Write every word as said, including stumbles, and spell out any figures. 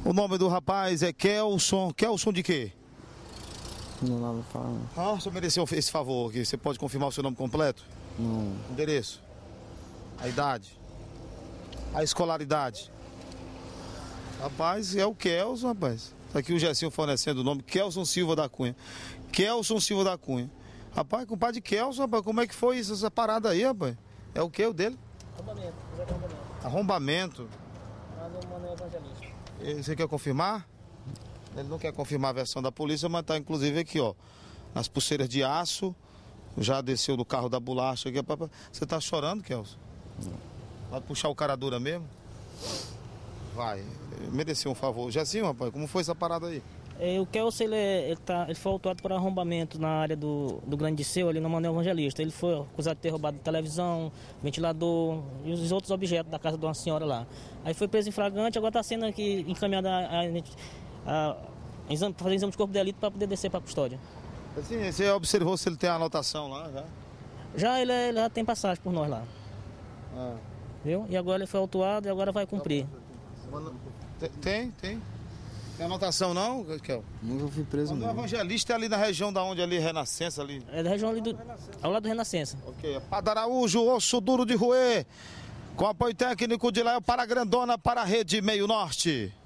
O nome do rapaz é Kelson. Kelson de quê? Não dá pra falar. Ah, o senhor mereceu esse favor aqui. Você pode confirmar o seu nome completo? Não. Endereço? A idade? A escolaridade? Rapaz, é o Kelson, rapaz. Tá aqui o Gessinho fornecendo o nome. Kelson Silva da Cunha. Kelson Silva da Cunha. Rapaz, compadre Kelson, rapaz, como é que foi isso, essa parada aí, rapaz? É o que o dele? Arrombamento, arrombamento. Arrombamento. Lá no Manuel Evangelista. Você quer confirmar? Ele não quer confirmar a versão da polícia, mas tá inclusive aqui, ó. Nas pulseiras de aço. Já desceu do carro da bolacha aqui. Você tá chorando, Kelson? Não. Vai puxar o cara dura mesmo? Vai. Mereceu um favor. Gessinho, rapaz, como foi essa parada aí? É, o Kelson, ele, é, ele, tá, ele foi autuado por arrombamento na área do, do Grande Disseu, ali no Manuel Evangelista. Ele foi acusado de ter roubado televisão, ventilador e os outros objetos da casa de uma senhora lá. Aí foi preso em flagrante, agora está sendo aqui encaminhado a, a, a, a exame, fazer exame de corpo de delito para poder descer para a custódia. Assim, você observou se ele tem a anotação lá já? Já ele, ele já tem passagem por nós lá. Ah. Viu? E agora ele foi autuado e agora vai cumprir. Tem, tem. Tem anotação não, Kel? Nunca fui preso, O não. Evangelista é ali na região da onde ali, Renascença ali. É da região ali do, ao lado do Renascença. Ok, é Padaraújo, osso duro de roer. Com apoio técnico de Léo para Grandona, para a Rede Meio Norte.